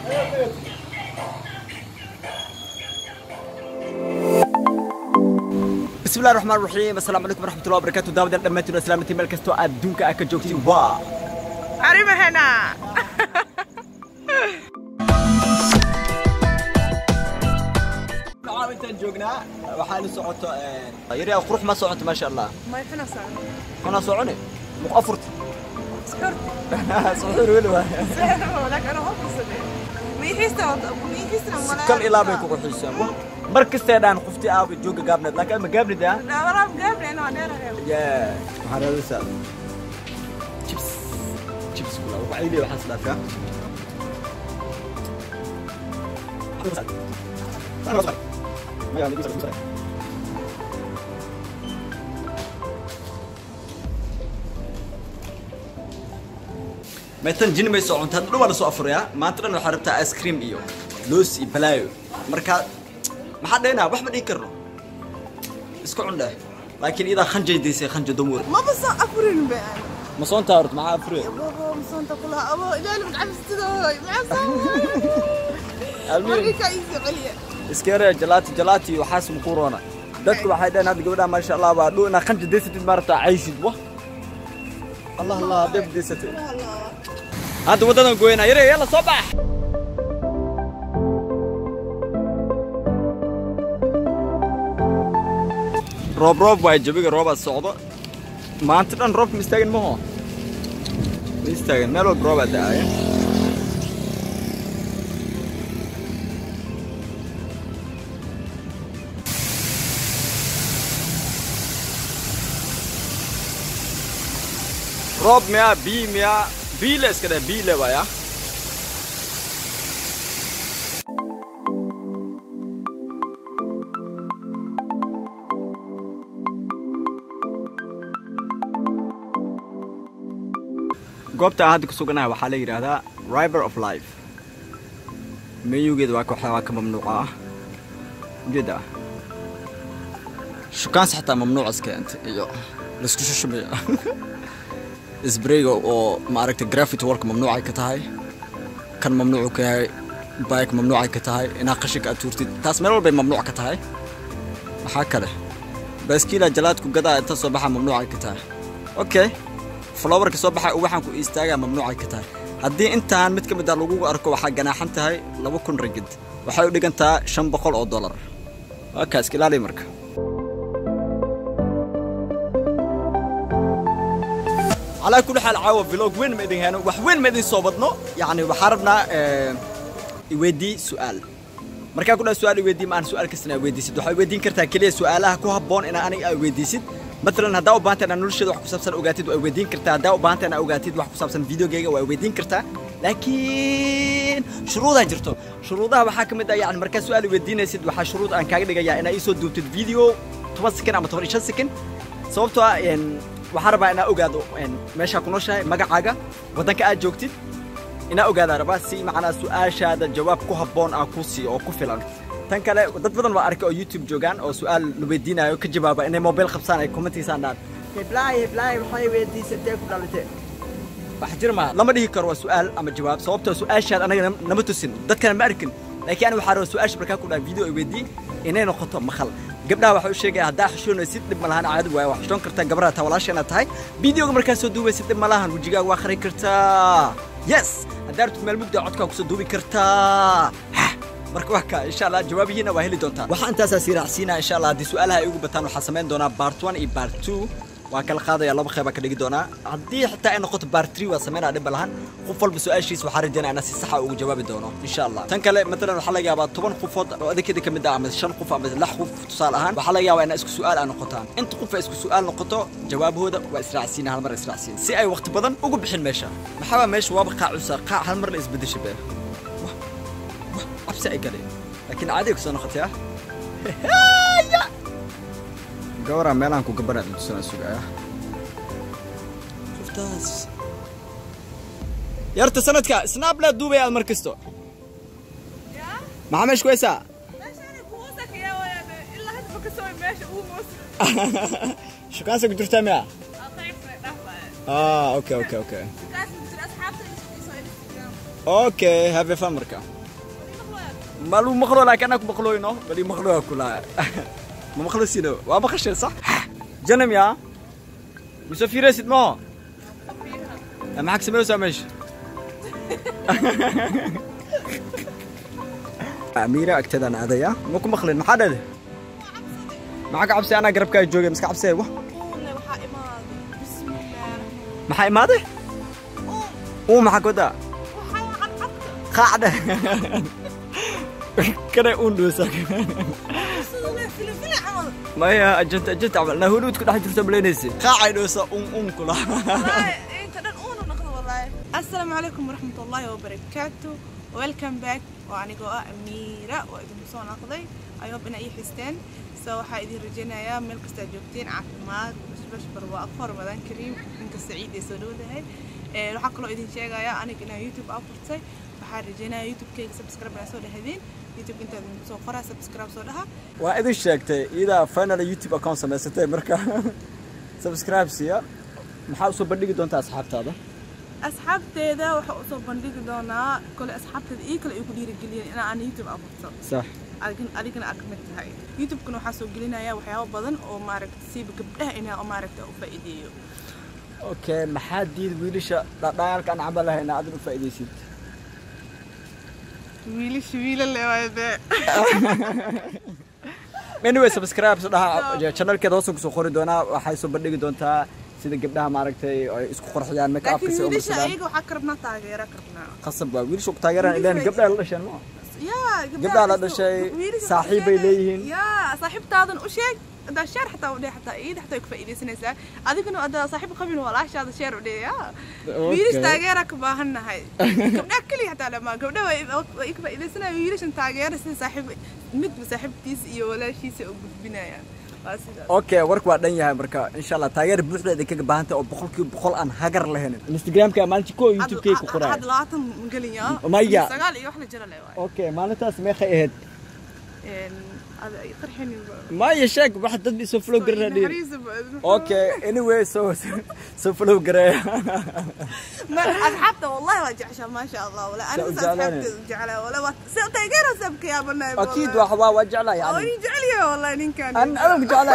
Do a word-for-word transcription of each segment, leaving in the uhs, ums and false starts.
بسم الله الرحمن الرحيم. السلام عليكم ورحمة الله وبركاته. داود الدمتنا سلامتي ملكستو أدونك أكجوكتي وا عريمة هنا. نعم أنت جوجنا وحال صعدت يري أخرج ما صعدت ما شاء الله. ما يحنا صعد. أنا صعوني مقفرت. سكرت. صعود ولا؟ لك أنا هوب صدق. ميحيسنا ميحيسنا كل إلا بيكو حيسان. مركز تيدان قفتي أبي جوجا قابلت لكن ما قابلت ده. لا والله مقابل أنا أنا غير. يا هذا لسه. شيبس شيبس كلها وبعيدي وحصل فيها. مثلا جيني ما يسوون تدلوا ولا سوافريا ما ترى إنه حربتها آيس كريم إيو لوسي بلايو مركا ما حد هنا وح بدي يكرر اسكو عنده لكن إذا خنجة ديسي خنجة دمور ما بس أفرين بقى مصون تارت مع أفرين بابا مصون تقولها أبا لا لا متعب استدوي معصم أمريكا إيزي عليا إسكيرة جلاتي جلاتي وحاسم كورونا دتك وحيدين هذا قبلها ما شاء الله بعدو أنا خنجة ديسي تدمرت عايشة واه الله الله دب ديسي هذا ودنا قوينا يري يلا صباح روب روب وايد جبيك روب الصعدة ما أنت ترى روب مستعجل ما هو مستعجل ما له روب ده روب ميا بي ميا بيلس كده بيله ويا goobta hadda ku suganahay waxa la yiraahdaa River of Life meyugeed waa koox waa ka mamnuuc ah jida shukaan saxta mamnuuc iska inta iyo la isku shushubay isbraygo oo ma aragtay graffiti work mamnuuc ay ka tahay kan mamnuuc ka yahay bike mamnuuc ay ka tahay ina qashika aad tuurtid taas meel walba mamnuuc ka tahay waxa kale baaskiila jalaadku gadaa inta soo baxa mamnuuc ay ka tahay okay flower ka soo baxay waxaan ku istaagaa mamnuuc ay ka tahay haddii intaan mid ka mid ah lagu arko waxa ganaaxan tahay laba kun ringgit waxay u dhigantaa shan boqol oo dollar waa kaas ilaali marka على كل حال عاوة فلوج وين ما يدين هنا وين ما يدين صوبتنا يعني وحاربنا اه يودي سؤال مركا كل سؤال يودي معنا سؤال كسنا يودي سد وحي يودين كرتا كليه سؤالها كوها بون إن أنا يودي سد مثلا هدا وبانت أنا نرشد وحكو سبسن أوجاتيد ويودين كرتا هدا وبانت أنا أوجاتيد وحكو سبسن فيديو جيجا ويودين كرتا لكن شروطها جرتو شروطها وحاكم ده يعني مركا سؤال يودينا سد وح شروط أن كاجد جاي أنا يسود دوت الفيديو توسكن أما توريش سكن صوبتها يعني waxaan rabaa inaa ogaado meesha ku nooshahay magacaaga wadanka aad joogtid inaa ogaado rabaa si macna su'aashaada jawaab ku haboon ah ku sii oo ku filan tan kale dad badan waa arkay oo YouTube joogan oo su'aal la weydiinayo ka jawaaba inay mobile qabsan ay commentiisaan daan heblaay heblaay waxay weydiisatay ku dhalatay wax jirma lama dhihi karo waa su'aal ama jawaab sababtoo su'aashaad anaga nama tusin dadkana ma arkin laakiin aniga waxaan rabaa su'aasha markaa ku dhaa video ay weydii inay noqoto maqal gabdhaha waxa uu sheegay hadaa xishoonaysid dib malahan caadi way wax xishoon kartaa gabdhaha ta walaashana tahay videoga markaa soo duubaysid dib malahan wajigaaga waa khari kartaa yes hadaa rabtid meel mugda codka ku soo duubi kartaa marka wax ka insha Allah jawaabihiina waa heli doontaan waxa intaas siiraacsiina insha Allah hadii su'aalaha ay ugu bataan waxa sameyn doonaa part one iyo part two waa kala qaadaya laba qayb ka dhigi doonaa hadii xitaa ay noqoto part three waa sameynaa dib malahan qof walba su'aashiisa waxa rajaynaa inaan si sax ah ugu jawaabi doono insha Allah tan kale midna waxa laga yaabaa toban qofood oo adeegada kamid ah ama shan qof ama lix qof tusaale ahaan waxa laga yaabaa in isku su'aal aan noqotaan inta qof ay isku su'aal noqoto jawaabahooda waa israacsiina hal mar israacsiin si ay waqti badan ugu bixin meesha maxaa meesha waa qaacusa qaac hal mar la isbedeshay baa absa ay galay laakiin caadi ku soo noqotay gawra meelaan ku gabarad tusana sugaya shuftaas yarta sanadka snap la duubay aad markisto ya maxaa meesh kuysa meeshana kuusaka ya wala illa had ka soo meesha uu moos shukaansa ku jirtaa miya ah okay okay okay shukaansa ku jira asxaabta soo اوكي هافي فان مركا مالو مخلو لكن انا مخلو انه بدي مخلو كلها ما مخلو سينو وما خشر صح جنم يا مسافير سيد ما معك سمير سامش أميرة أكتد أنا هذا يا ممكن مخلين محدد معك عبسي أنا قرب كاي جوجي مسك عبسي وح محاي ماذا؟ أو محك ودا قاعدة كنا أوندوسك ما هي أجنت أجنت عمل نهودك كنا حجر تبلينيسي قاعدة سا أم أم كلها السلام عليكم ورحمة الله وبركاته ويلكم باك وأنا جوا أميرة وإذا مسوون أقضي أيوب أنا أي حستين سو حايدي رجينا يا ملك استجوبتين عفمات بش بش بروا أفر مدان كريم إنك السعيد يسولون هاي إيه راح أقول إذا شيء يا أنا كنا يوتيوب أفرتي فحار رجينا يوتيوب كي سبسكرايب على سودا هذين يوتيوب كنت مسوي فرا سبسكرايب سودها وإذا شيكتي إذا فانا اليوتيوب أكونت سمستي مركا سبسكرايب سيا محاوسوا بدي دون أصحاب هذا asxaabteeda waxa u soo bandhigi doonaa kale asxaabteeda iyo kale ay ku dhiirigeliyeen in aan YouTube abuurto sax adigan adigana aad kamid tahay YouTube kuna waxa soo gelinaya waxyaabo badan oo maaragtay si gabdhaha inay oo maaragtay u faa'iideeyo okay maxaa diid wiilasha dhaqaalka aan camal lahayn aad u faa'iideysid wiilish wiilal leeyahay anyway subscribe soo channelkeeda hoos ku soo qori doonaa waxay soo bandhigi doontaa sida gabdhaha maaragtay ay isku qorxiyaan make up si oo midna ayaga waxa karna taageero karna qasab waa wiil shaqo taageeraan ilaan gabdhaha la dhashaan ma yaa gabdhaha la dhashay saaxiibay leeyihiin yaa saaxiibtaadan u sheeg hada share حتى ودي حتى ايد حتى ku faa'iideysanaysa adiguna hada saaxiib qabin walaashaada share u dheeyaa wiilish taageero ka baahanahay gabdhaha kaliya حتى lama gabdhaha way ku faa'iideysanayaan wiilishan taageero sida saaxiib mid saaxiibtiis iyo walaashiisa u gudbinayaan اوكي ورك waa dhan yahay marka insha Allah taageer buuxda idinka baahantay oo boqolkiiba boqol aan hagar lahayn Instagram-ka maalinti ko YouTube-ka ku qoray had labaatan galiya sagaal iyo wax la jira leeyahay اوكي maalintaas meeqay ahayd een ada ay qarxini ما يشك واحد dad isoo flow garay اوكي anyway so so flow garay ما asxaabta wallahi waa jecesha ma sha Allah wala ana asxaabta jecela wala waa taageero sabka ya banay اكيد waxa waa wajecla yani oo jeceliyo wallahi ninkan انا انا jecela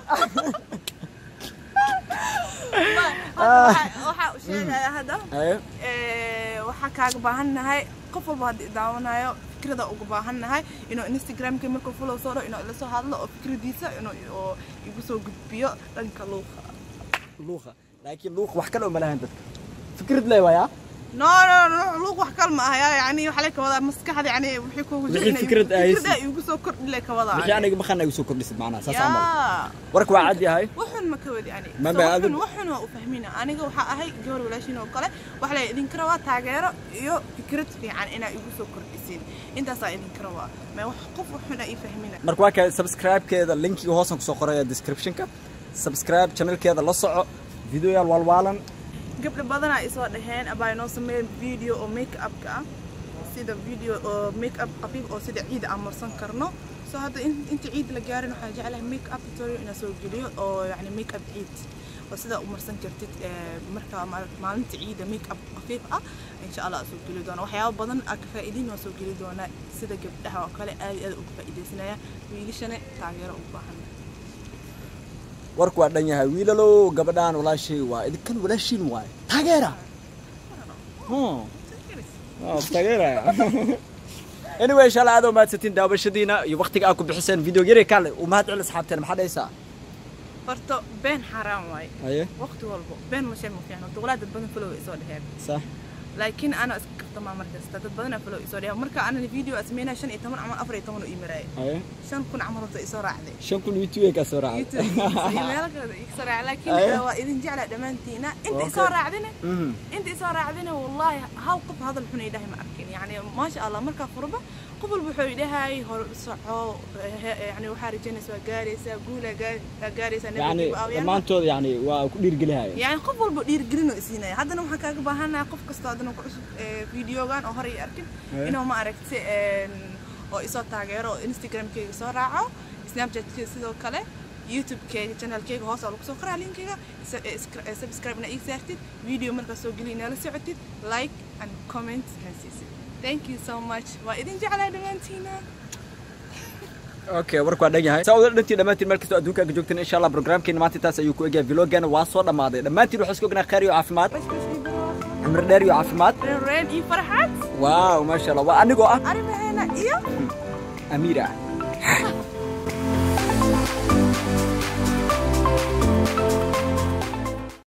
waxa u sheegaya hada ee waxa kaaga baahanahay qof walba hadii daawanayo fikrada ugu baahanahay inuu Instagram-ka markuu follow soo inuu ila soo hadlo oo fikradiisa inuu oo igu soo gudbiyo dhanka luuqa luuqa laakiin luuq wax kale oo malahan dadka fikrad leeyahay no no no luuq wax kale ma aha yani waxa la ka wada maskaxda yani wixii ku wajin fikrad ay igu soo kordhile ka wada wixii aniga ma xana igu soo kordhisid macnaha saas amal warka waa cad yahay waxan ma ka wadi yani waxan waxan waa u fahmina aniga waxa ahay gabar walaashin oo kale wax la idin kara waa taageero iyo fikrad fiican ina igu soo kordhisin intaas ay idin kara waa ma wax qof waxan ay fahmina marka waa ka subscribe-keeda linkiga hoosan ku soo qoraya description-ka subscribe channel-keeda la soco video walwalan gabdho badan ay soo dhaheen abay noo sameeyay video oo make up ka sida video oo make up qafiif oo sida ciid amarsan karno soo hada inta ciid la gaarin waxa jecelahay make up tutorial ina soo geliyo oo yani make up ciid oo sida u marsan kartid marka maalinta ciid make up qafiif ah insha Allah soo geli doona waxyaabo badan ka faa'iidin oo soo geli doona sida gabdhaha oo kale aad aad uga faa'iideysanaya wiilashana taageero u baahan warku waa dhan yahay wiilalo gabadhaan walaashay waa idinkan walaashin waay taageera hmm ah taageera anyway insha Allah aad oo maadsatiin daawashadiina iyo waqtiga aad ku bixiseen video yare kale oo mahad cel asxaabteen maxaa dhaysaa horto been xaraam waay aye waqti walbo been ma shay ma fiicno dawlad badan flow isoo dhaheen صح laakiin ana iska kartama markaas dad badan flow isoo dhaheen marka ana video asmeena shan iyo toban ama afar iyo toban u iimaray aye shan kun amal horta isoo raacday shan kun YouTube ka soo raacday meelka isoo raacday laakiin waa idin jecel dhamaantiina inta isoo raacdina inta isoo raacdina wallahi hal qof hadal xun ilaahay ma arkin yani ma sha Allah marka furba قبل بحوي لهاي هو صعو يعني وحارج جنس وجاريسة قولة جاريسة يعني ما أنتوا يعني ودير جلها يعني قبل بدير جرينو إسينا هذا نوع حكاك بهنا قف كستادنا فيديو كان أو هري أركن إنه ما أركت أو إصابة تاجر أو إنستغرام كي صراعة سناب شات كي سيدو كله youtube-keyga channelkeyga hoos lagu soo qoraa linkiga subscribe-na ii saartid video markaa soo geli inaala socotid like and comment na siisid thank you so much waa idin jeclaa dhammaantiina okay warku waa dhan yahay saa wada dhantiin dhammaantiin meel kastoo adduunka ka joogteen insha allah programkeena maanta taas ayuu ku egyahay vloggeena waa soo dhammaaday dhammaantiin waxaa isku ognaa khayr iyo caafimaad cimri dheer iyo caafimaad reen iyo farxad waaw maasha allah waa anigoo ah arrimaheena iyo Amira